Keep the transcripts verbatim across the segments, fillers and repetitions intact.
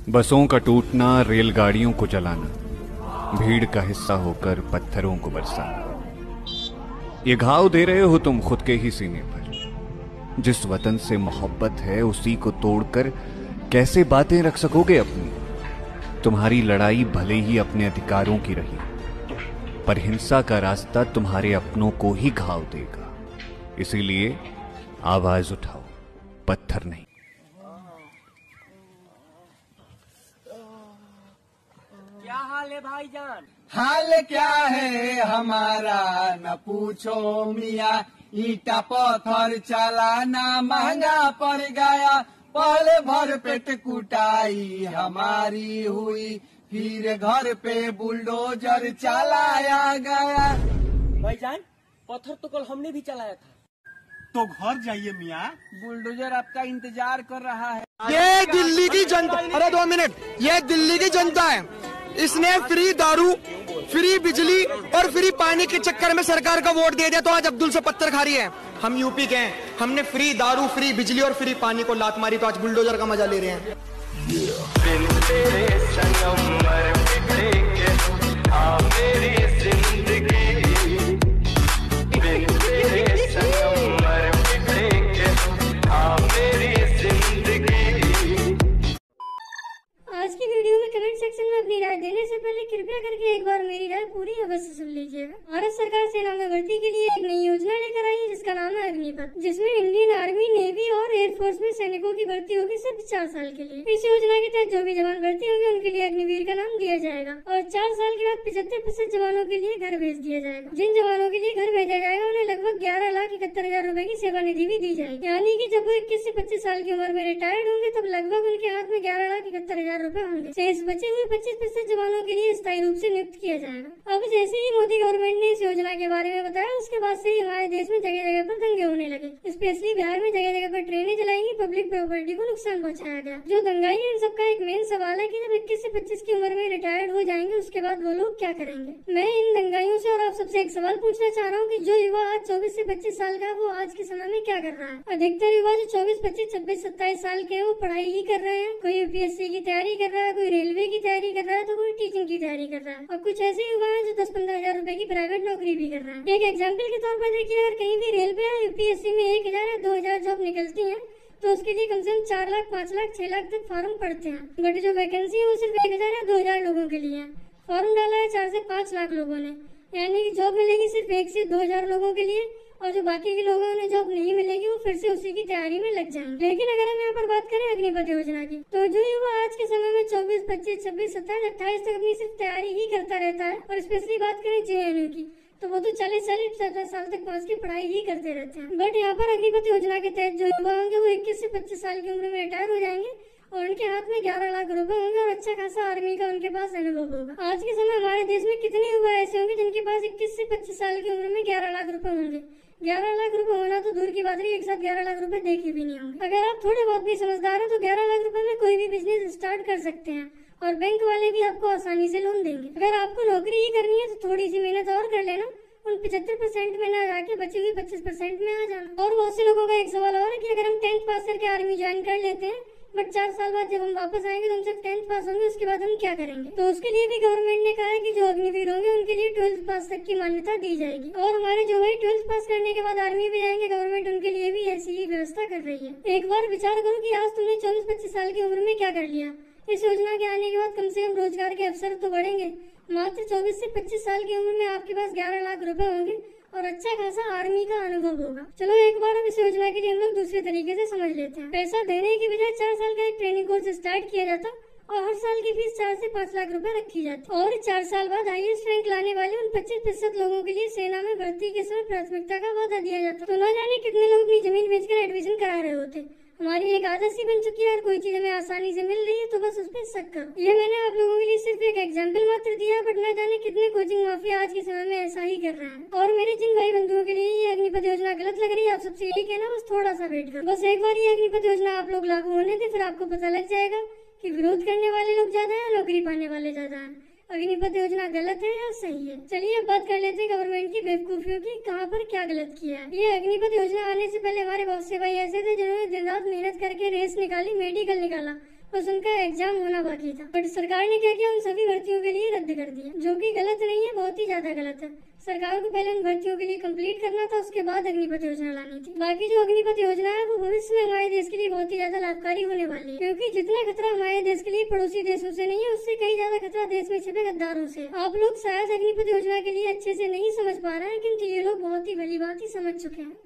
बसों का टूटना, रेलगाड़ियों को जलाना, भीड़ का हिस्सा होकर पत्थरों को बरसाना। ये घाव दे रहे हो तुम खुद के ही सीने पर। जिस वतन से मोहब्बत है उसी को तोड़कर कैसे बातें रख सकोगे अपनी। तुम्हारी लड़ाई भले ही अपने अधिकारों की रही, पर हिंसा का रास्ता तुम्हारे अपनों को ही घाव देगा। इसीलिए आवाज उठाओ, पत्थर नहीं। क्या हाल है भाईजान? हाल क्या है हमारा न पूछो मियाँ, ईटा पत्थर चलाना महंगा पड़ गया। पहले भर पेट कुटाई हमारी हुई, फिर घर पे बुलडोजर चलाया गया। भाईजान, पत्थर तो कल हमने भी चलाया था। तो घर जाइए मियाँ, बुलडोजर आपका इंतजार कर रहा है। ये दिल्ली की जनता, अरे दो मिनट, ये दिल्ली की जनता है। इसने फ्री दारू, फ्री बिजली और फ्री पानी के चक्कर में सरकार का वोट दे दिया, तो आज अब्दुल से पत्थर खा रही है। हम यूपी के हैं, हमने फ्री दारू, फ्री बिजली और फ्री पानी को लात मारी, तो आज बुलडोजर का मजा ले रहे हैं। आज की वीडियो में कमेंट सेक्शन में अपनी राय देने से पहले कृपया करके एक बार मेरी राय पूरी अवश्य सुन लीजिएगा। भारत सरकार सेना में भर्ती के लिए एक नई योजना लेकर आई है जिसका नाम है अग्निपथ, जिसमें इंडियन आर्मी, नेवी और एयरफोर्स में सैनिकों की भर्ती होगी सिर्फ चार साल के लिए। इस योजना के तहत जो भी जवान भर्ती होंगे उनके लिए अग्निवीर का नाम दिया जाएगा और चार साल के बाद पिछहत्तर प्रतिशत जवानों के लिए घर भेज दिया जाएगा। जिन जवानों के लिए घर भेजा जाएगा उन्हें लगभग ग्यारह लाख इकहत्तर हजार रूपए की सेवा निधि भी दी जाएगी। यानी कि जब वो इक्कीस से पच्चीस साल की उम्र में रिटायर्ड होंगे तब लगभग उनके हाथ में ग्यारह लाख इकहत्तर हजार रूपए होंगे। शेष बचे हुए पच्चीस प्रतिशत जवानों के लिए स्थायी रूप से नियुक्त किया जाएगा। अब जैसे ही मोदी गवर्नमेंट ने इस योजना के बारे में बताया, उसके बाद से ही हमारे देश में जगह जगह पर दंगे होने लगे। स्पेशली बिहार में जगह जगह पर ट्रेनें जलाएंगी, पब्लिक प्रॉपर्टी को नुकसान पहुंचाया गया। जो दंगाई है इन सबका एक मेन सवाल है कि जब इक्कीस से पच्चीस की उम्र में रिटायर्ड हो जाएंगे उसके बाद वो लोग क्या करेंगे। मैं इन दंगाइयों से और आप सबसे एक सवाल पूछना चाह रहा हूँ कि जो युवा आज चौबीस से पच्चीस साल का, वो आज के समय में क्या कर रहा है। अधिकतर युवा जो चौबीस पच्चीस छब्बीस सत्ताईस साल के हैं वो पढ़ाई ही कर रहे हैं। कोई यूपीएससी की तैयारी कर रहा है, कोई रेलवे की तैयारी कर रहा है, तो कोई टीचिंग की तैयारी कर रहा है और कुछ ऐसे युवा हैं जो दस पंद्रह हजार रूपए की प्राइवेट नौकरी भी कर रहे हैं। एक एग्जाम्पल के तौर पर देखिए, अगर कहीं भी रेलवे या यूपीएससी में एक हजार या दो हजार जॉब निकलती है तो उसके लिए कम से कम चार लाख पाँच लाख छह लाख तक फॉर्म पड़ते हैं। बट जो वैकेंसी है वो सिर्फ एक हजार या दो हजार लोगों के लिए है। फॉर्म डाला है चार से पाँच लाख लोगों ने, यानी कि जॉब मिलेगी सिर्फ एक से दो हजार लोगों के लिए और जो बाकी के लोगों ने जॉब नहीं मिलेगी वो फिर से उसी की तैयारी में लग जाएंगे। लेकिन अगर हम यहाँ पर बात करें अग्निपथ योजना की, तो जो युवा आज के समय में चौबीस पच्चीस छब्बीस सत्ताईस अट्ठाईस तक अपनी सिर्फ तैयारी ही करता रहता है और स्पेशली बात करें जेएनयू की, तो वो तो चालीस चालीस पचास साल तक पास की पढ़ाई ही करते रहते हैं। बट यहाँ पर अग्निपथ योजना के तहत जो युवा होंगे वो इक्कीस से पच्चीस साल की उम्र में रिटायर हो जाएंगे और उनके हाथ में ग्यारह लाख रुपए होंगे और अच्छा खासा आर्मी का उनके पास अनुभव होगा। आज के समय हमारे देश में कितने युवा ऐसे होंगे जिनके पास इक्कीस से पच्चीस साल की उम्र में ग्यारह लाख रुपए होंगे। ग्यारह लाख रुपए होना तो दूर की बात रही, एक साथ ग्यारह लाख रुपए देखे भी नहीं होंगे। अगर आप थोड़े बहुत भी समझदार हैं तो ग्यारह लाख रुपए में कोई भी बिजनेस स्टार्ट कर सकते हैं और बैंक वाले भी आपको आसानी से लोन देंगे। अगर आपको नौकरी ही करनी है तो थोड़ी सी मेहनत और कर लेना, उन पचहत्तर परसेंट में ना जाके बची हुई पच्चीस परसेंट में आ जाना। और बहुत से लोगों का एक सवाल और है कि अगर हम टेंथ पास करके आर्मी ज्वाइन कर लेते हैं बट चार साल बाद जब हम वापस आएंगे तो हम सिर्फ टेंथ पास होंगे, उसके बाद हम क्या करेंगे। तो उसके लिए भी गवर्नमेंट ने कहा है कि जो अग्निवीर होंगे उनके लिए ट्वेल्थ पास तक की मान्यता दी जाएगी। और हमारे जो भाई ट्वेल्थ पास करने के बाद आर्मी भी जाएंगे, गवर्नमेंट उनके लिए भी ऐसी ही व्यवस्था कर रही है। एक बार विचार करो कि आज तुमने चौबीस पच्चीस साल की उम्र में क्या कर लिया। इस योजना के आने के बाद कम से कम रोजगार के अवसर तो बढ़ेंगे। मात्र चौबीस से पच्चीस साल की उम्र में आपके पास ग्यारह लाख रुपए होंगे और अच्छा खासा आर्मी का अनुभव होगा। चलो एक बार अब इस योजना के लिए हम लोग दूसरे तरीके से समझ लेते हैं। पैसा देने की बजाय चार साल का एक ट्रेनिंग कोर्स स्टार्ट किया जाता और हर साल की फीस चार से पाँच लाख रुपए रखी जाती और चार साल बाद हाईएस्ट रैंक लाने वाले उन पच्चीस प्रतिशत लोगों के लिए सेना में भर्ती के समय प्राथमिकता का वादा दिया जाता। तो न जाने कितने लोग अपनी जमीन बेचकर एडमिशन करा रहे होते। हमारी एक आदत सी बन चुकी है, और कोई चीज हमें आसानी से मिल रही है तो बस उस पर शक करो। ये मैंने आप लोगों के लिए सिर्फ एक एग्जांपल मात्र दिया, बट न जाने कितने कोचिंग माफिया आज के समय में ऐसा ही कर रहे हैं। और मेरे जिन भाई बंधुओं के लिए ये अग्निपथ योजना गलत लग रही है, आप सबसे यही कहना बस थोड़ा सा वेट करो। बस एक बार ये अग्निपथ योजना आप लोग लागू होने दे, फिर आपको पता लग जाएगा कि विरोध करने वाले लोग ज्यादा है, नौकरी पाने वाले ज्यादा है। अग्निपथ योजना गलत है या सही है। चलिए अब बात कर लेते हैं गवर्नमेंट की बेवकूफियों की, कहाँ पर क्या गलत किया है। ये अग्निपथ योजना आने से पहले हमारे बहुत से भाई ऐसे थे जिन्होंने दिन रात मेहनत करके रेस निकाली, मेडिकल निकाला, बस उनका एग्जाम होना बाकी था। बट सरकार ने क्या किया, उन सभी भर्तियों के लिए रद्द कर दिया, जो कि गलत नहीं है, बहुत ही ज्यादा गलत है। सरकार को पहले उन भर्तियों के लिए कंप्लीट करना था, उसके बाद अग्निपथ योजना लानी थी। बाकी जो अग्निपथ योजना है वो भविष्य में हमारे देश के लिए बहुत ही ज्यादा लाभकारी होने वाली है, क्योंकि जितना खतरा हमारे देश के लिए पड़ोसी देशों से नहीं है, उससे कई ज्यादा खतरा देश में छिपे गद्दारों से। आप लोग शायद अग्निपथ योजना के लिए अच्छे से नहीं समझ पा रहे हैं, किंतु ये लोग बहुत ही भली बात ही समझ चुके हैं।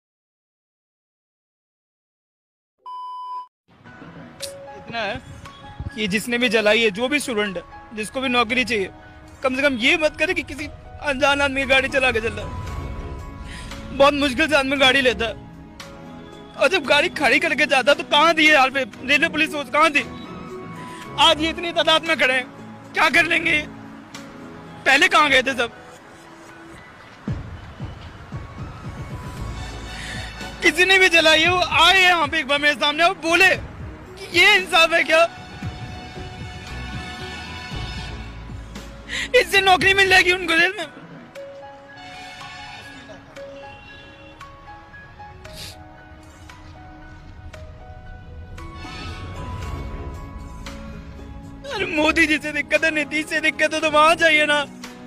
इतना है कि जिसने भी जलाई है, जो भी स्टूडेंट है, जिसको भी नौकरी चाहिए, कम से कम ये मत करे कि किसी अनजान आदमी गाड़ी चला के चल रहा है। बहुत मुश्किल से आदमी गाड़ी लेता है, और जब गाड़ी खड़ी करके जाता तो कहाँ दी है यार पे रेलवे पुलिस फोर्स कहाँ दी? आज ये इतनी तादाद में खड़े हैं, क्या कर लेंगे? पहले कहाँ गए थे सब? किसी ने भी जलाई है, वो आए यहाँ पे एक बार मेरे सामने और बोले कि ये इंसाफ है क्या? इससे नौकरी मिल जाएगी उनको जेल में। अरे मोदी जी से दिक्कत है, नीतीश से दिक्कत है तो वहां जाइए ना।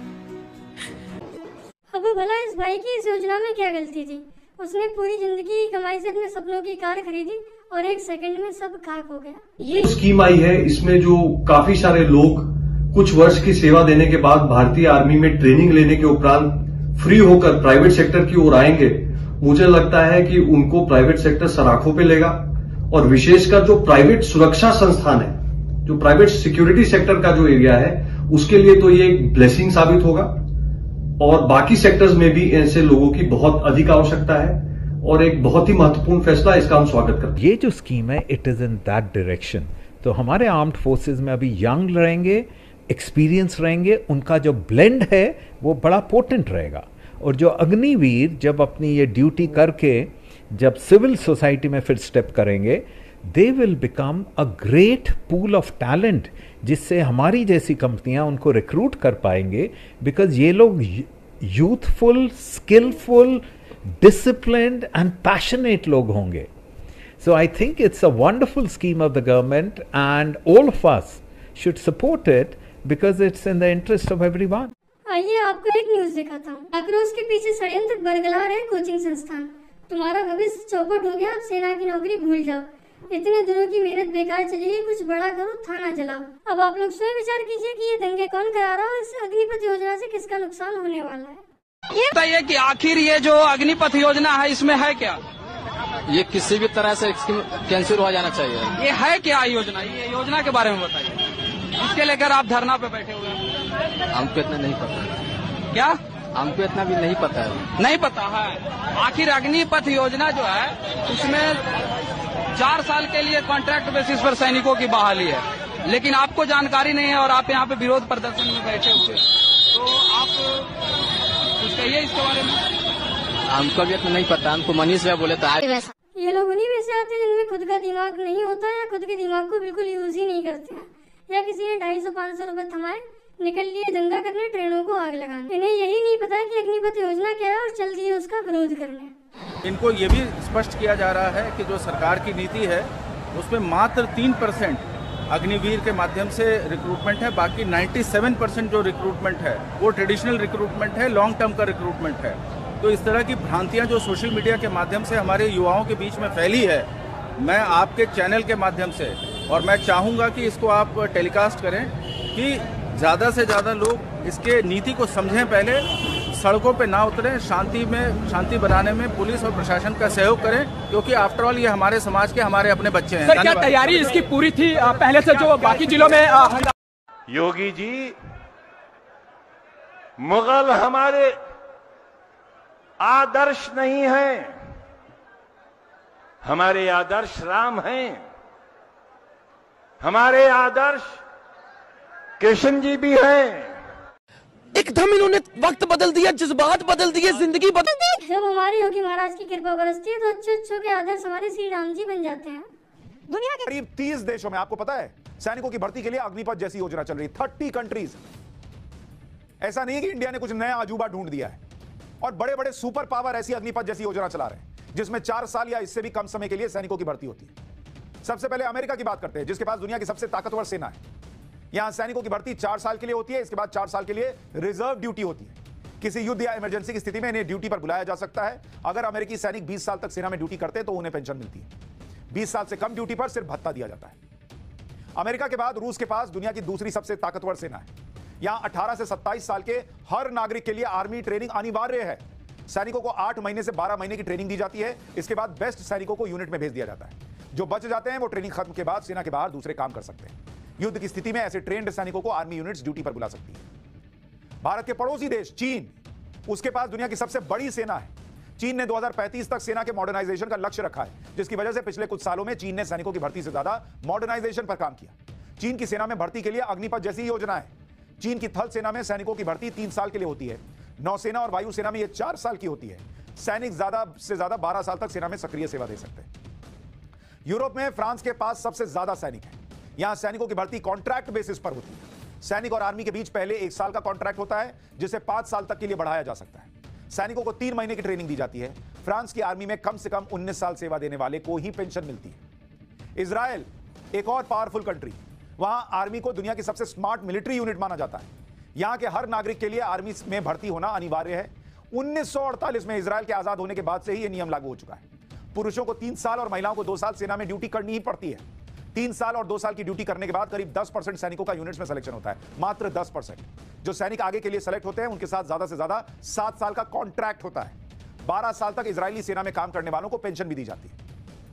अब भला इस भाई की इस योजना में क्या गलती थी? उसने पूरी जिंदगी की कमाई से अपने सपनों की कार खरीदी और एक सेकंड में सब खाक हो गया। ये स्कीम आई है, इसमें जो काफी सारे लोग कुछ वर्ष की सेवा देने के बाद भारतीय आर्मी में ट्रेनिंग लेने के उपरांत फ्री होकर प्राइवेट सेक्टर की ओर आएंगे, मुझे लगता है कि उनको प्राइवेट सेक्टर सराखों पे लेगा। और विशेषकर जो प्राइवेट सुरक्षा संस्थान है, जो प्राइवेट सिक्योरिटी सेक्टर का जो एरिया है, उसके लिए तो ये एक ब्लेसिंग साबित होगा। और बाकी सेक्टर्स में भी ऐसे लोगों की बहुत अधिक आवश्यकता है और एक बहुत ही महत्वपूर्ण फैसला, इसका हम स्वागत करते हैं। ये जो स्कीम है, it is in that direction. तो हमारे आर्म्ड फोर्सेज में अभी यंग रहेंगे, एक्सपीरियंस रहेंगे, उनका जो ब्लेंड है वो बड़ा पोटेंट रहेगा। और जो अग्निवीर जब अपनी ये ड्यूटी करके जब सिविल सोसाइटी में फिर स्टेप करेंगे, they will become a great pool of talent, जिससे हमारी जैसी कंपनियां उनको रिक्रूट कर पाएंगे। बिकॉज ये लोग youthful, skilful, disciplined and passionate लोग होंगे। So I think it's a wonderful scheme of the government and all of us should support it because it's in the interest of everyone. आइए आपको एक news दिखाता हूँ। आक्रोश के पीछे षड्यंत्र बरगला रहे कोचिंग संस्थान। तुम्हारा भविष्य चौपट हो गया, अब सेना की नौकरी भूल जाओ। इतने दिनों की मेहनत बेकार चली गई, कुछ बड़ा करो, थाना जलाओ। अब आप लोग स्वयं विचार कीजिए कि ये दंगे कौन करा रहा है और इस अग्निपथ योजना से किसका नुकसान होने वाला है। ये बताइए कि आखिर ये जो अग्निपथ योजना है, इसमें है क्या? ये किसी भी तरह से कैंसिल हो जाना चाहिए। ये है क्या योजना? ये योजना के बारे में बताइए, इसके लेकर आप धरना पे बैठे हुए हैं। हमको इतना नहीं पता। क्या? हमको इतना भी नहीं पता है। नहीं पता है? आखिर अग्निपथ योजना जो है, उसमें चार साल के लिए कॉन्ट्रैक्ट बेसिस पर सैनिकों की बहाली है, लेकिन आपको जानकारी नहीं है और आप यहाँ पे विरोध प्रदर्शन में बैठे हुए। तो आप कुछ कहिए इसके बारे में। हमको भी इतना नहीं पता। हमको मनीष भाई बोले था। ये लोग उन्हीं में से आते हैं जिनमें खुद का दिमाग नहीं होता या खुद के दिमाग को बिल्कुल यूज ही नहीं करते हैं, या किसी ने ढाई सौ पाँच सौ रुपए थमाए, निकल लिए दंगा करने, ट्रेनों को आग लगाने। इन्हें यही नहीं पता कि अग्निपथ योजना क्या है और चल दिए उसका विरोध करने। इनको ये भी स्पष्ट किया जा रहा है कि जो सरकार की नीति है उसमें मात्र तीन परसेंट अग्निवीर के माध्यम से रिक्रूटमेंट है, बाकी सत्तानवे परसेंट जो रिक्रूटमेंट है वो ट्रेडिशनल रिक्रूटमेंट है, लॉन्ग टर्म का रिक्रूटमेंट है। तो इस तरह की भ्रांतियां जो सोशल मीडिया के माध्यम से हमारे युवाओं के बीच में फैली है, मैं आपके चैनल के माध्यम से, और मैं चाहूँगा कि इसको आप टेलीकास्ट करें कि ज़्यादा से ज़्यादा लोग इसके नीति को समझें, पहले सड़कों पे ना उतरें, शांति में शांति बनाने में पुलिस और प्रशासन का सहयोग करें, क्योंकि आफ्टर ऑल ये हमारे समाज के, हमारे अपने बच्चे हैं। सर, क्या तैयारी इसकी पूरी थी पहले से जो बाकी जिलों में? योगी जी, मुगल हमारे आदर्श नहीं हैं, हमारे आदर्श राम हैं, हमारे आदर्श कृष्ण जी भी हैं। एकदम इन्होंने वक्त बदल दिया, जज्बात बदल दिए, जिंदगी बदल दी। जब हमारे योगी महाराज की कृपा बरसती है तो अच्छे अच्छों के आदर्श हमारे श्री राम जी बन जाते हैं। दुनिया के करीब तीस देशों में, आपको पता है, सैनिकों की भर्ती के लिए अग्निपथ जैसी योजना चल रही है। तीस कंट्रीज। ऐसा नहीं है कि इंडिया ने कुछ नया अजूबा ढूंढ दिया है, और बड़े बड़े सुपर पावर ऐसी अग्निपथ जैसी योजना चला रहे हैं जिसमें चार साल या इससे भी कम समय के लिए सैनिकों की भर्ती होती है। सबसे पहले अमेरिका की बात करते हैं, जिसके पास दुनिया की सबसे ताकतवर सेना है। यहां सैनिकों की भर्ती चार साल के लिए होती है, इसके बाद चार साल के लिए रिजर्व ड्यूटी होती है। किसी युद्ध या इमरजेंसी की स्थिति में इन्हें ड्यूटी पर बुलाया जा सकता है। अगर अमेरिकी सैनिक बीस साल तक सेना में ड्यूटी करते हैं तो उन्हें पेंशन मिलती है। बीस साल से कम ड्यूटी पर सिर्फ भत्ता दिया जाता है। अमेरिका के बाद रूस के पास दुनिया की दूसरी सबसे ताकतवर सेना है। यहां अठारह से सत्ताईस साल के हर नागरिक के लिए आर्मी ट्रेनिंग अनिवार्य है। सैनिकों को आठ महीने से बारह महीने की ट्रेनिंग दी जाती है। इसके बाद बेस्ट सैनिकों को यूनिट में भेज दिया जाता है। जो बच जाते हैं वो ट्रेनिंग खत्म के बाद सेना के बाहर दूसरे काम कर सकते हैं। युद्ध की स्थिति में ऐसे ट्रेंड सैनिकों को आर्मी यूनिट्स ड्यूटी पर बुला सकती है। भारत के पड़ोसी देश चीन, उसके पास दुनिया की सबसे बड़ी सेना है। चीन ने दो हज़ार पैंतीस तक सेना के मॉडर्नाइजेशन का लक्ष्य रखा है, जिसकी वजह से पिछले कुछ सालों में चीन ने सैनिकों की भर्ती से ज्यादा मॉडर्नाइजेशन पर काम किया। चीन की सेना में भर्ती के लिए अग्निपथ जैसी योजना है। चीन की थल सेना में सैनिकों की भर्ती तीन साल के लिए होती है। नौसेना और वायुसेना में यह चार साल की होती है। सैनिक ज्यादा से ज्यादा बारह साल तक सेना में सक्रिय सेवा दे सकते हैं। यूरोप में फ्रांस के पास सबसे ज्यादा सैनिक है। यहां सैनिकों की भर्ती कॉन्ट्रैक्ट बेसिस पर होती है। सैनिक और आर्मी के बीच पहले एक साल का कॉन्ट्रैक्ट होता है, जिसे पांच साल तक के लिए बढ़ाया जा सकता है। सैनिकों को तीन महीने की ट्रेनिंग दी जाती है। फ्रांस की आर्मी में कम से कम उन्नीस साल सेवा देने वाले को ही पेंशन मिलती है। इजराइल एक और पावरफुल कंट्री, वहां आर्मी को दुनिया की सबसे स्मार्ट मिलिट्री यूनिट माना जाता है। यहां के हर नागरिक के लिए आर्मी में भर्ती होना अनिवार्य है। उन्नीस सौ अड़तालीस में इजराइल के आजाद होने के बाद से ही यह नियम लागू हो चुका है। पुरुषों को तीन साल और महिलाओं को दो साल सेना में ड्यूटी करनी ही पड़ती है। तीन साल और दो साल की ड्यूटी करने के बाद करीब दस परसेंट सैनिकों का यूनिट्स में सिलेक्शन होता है, मात्र दस परसेंट। जो सैनिक आगे के लिए सेलेक्ट होते हैं उनके साथ ज्यादा से ज्यादा सात साल का कॉन्ट्रैक्ट होता है। बारह साल तक इजरायली सेना में काम करने वालों को पेंशन भी दी जाती है।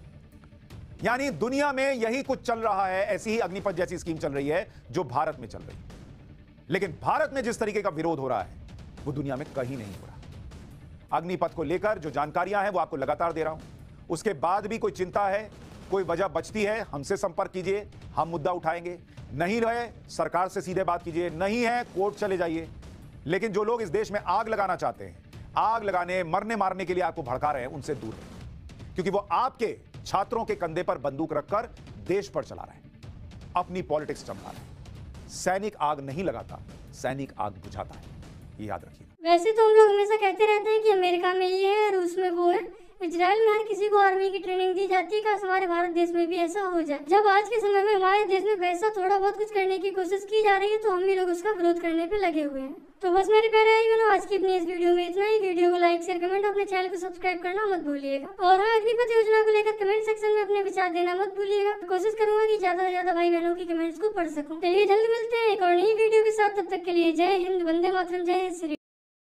यानी दुनिया में यही कुछ चल रहा है। ऐसी ही अग्निपथ जैसी स्कीम चल रही है जो भारत में चल रही है। लेकिन भारत में जिस तरीके का विरोध हो रहा है वो दुनिया में कहीं नहीं हो रहा। अग्निपथ को लेकर जो जानकारियां हैं वो आपको लगातार दे रहा हूं। उसके बाद भी कोई चिंता है, कोई वजह बचती है, हमसे संपर्क कीजिए, हम मुद्दा उठाएंगे। नहीं रहे सरकार से सीधे बात कीजिए, नहीं है कोर्ट चले जाइए। लेकिन जो लोग इस देश में आग लगाना चाहते हैं, आग लगाने मरने मारने के लिए आपको भड़का रहे हैं, उनसे दूर रहिए, क्योंकि वो आपके छात्रों के कंधे पर बंदूक रखकर देश पर चला रहे हैं, अपनी पॉलिटिक्स चमका रहे हैं। सैनिक आग नहीं लगाता, सैनिक आग बुझाता है, ये याद रखिए। वैसे तो हम लोग हमेशा कहते रहते हैं कि अमेरिका में ये है, रूस में वो है, इजराइल में हर किसी को आर्मी की ट्रेनिंग दी जाती है। काश हमारे भारत देश में भी ऐसा हो जाए। जब आज के समय में हमारे देश में वैसा थोड़ा बहुत कुछ करने की कोशिश की जा रही है तो हम भी लोग उसका विरोध करने पे लगे हुए हैं। तो बस मेरे प्यारे भाइयों, आज की अपनी इस वीडियो में इतना ही। वीडियो को लाइक शेयर कमेंट, अपने चैनल को सब्सक्राइब करना मत भूलिएगा। और हाँ, अग्निपथ योजना को लेकर कमेंट सेक्शन में अपने विचार देना मत भूलिएगा। कोशिश करूंगा कि ज्यादा से ज्यादा भाई बहनों की कमेंट्स को पढ़ सकूं। चलिए जल्द मिलते हैं एक और नई वीडियो के साथ। तब तक के लिए जय हिंद, वंदे मातरम, जय श्री।